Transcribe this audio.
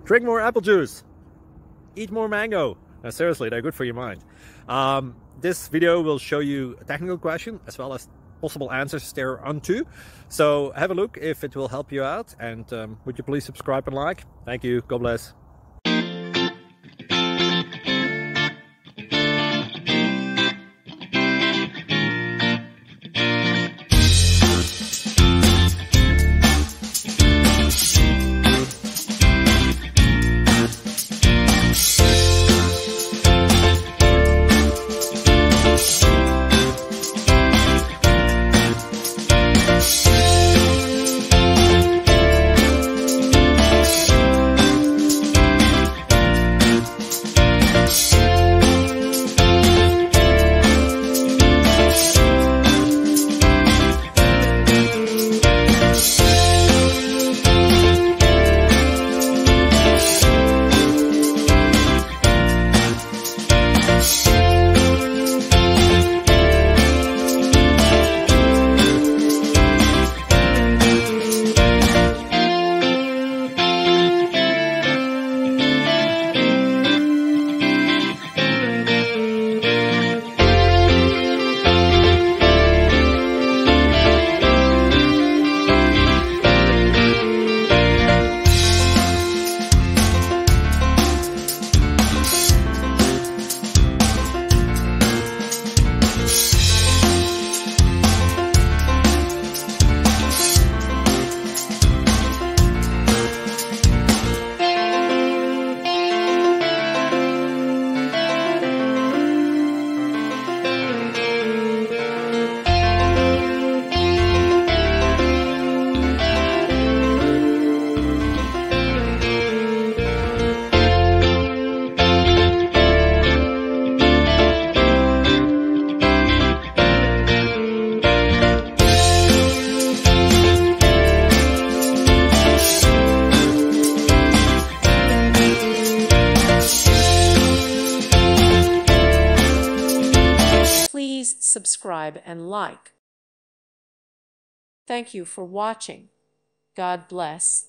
Drink more apple juice. Eat more mango. Seriously, they're good for your mind. This video will show you a technical question as well as possible answers thereunto. So have a look if it will help you out, and would you please subscribe and like? Thank you. God bless. Please subscribe and like. Thank you for watching. God bless.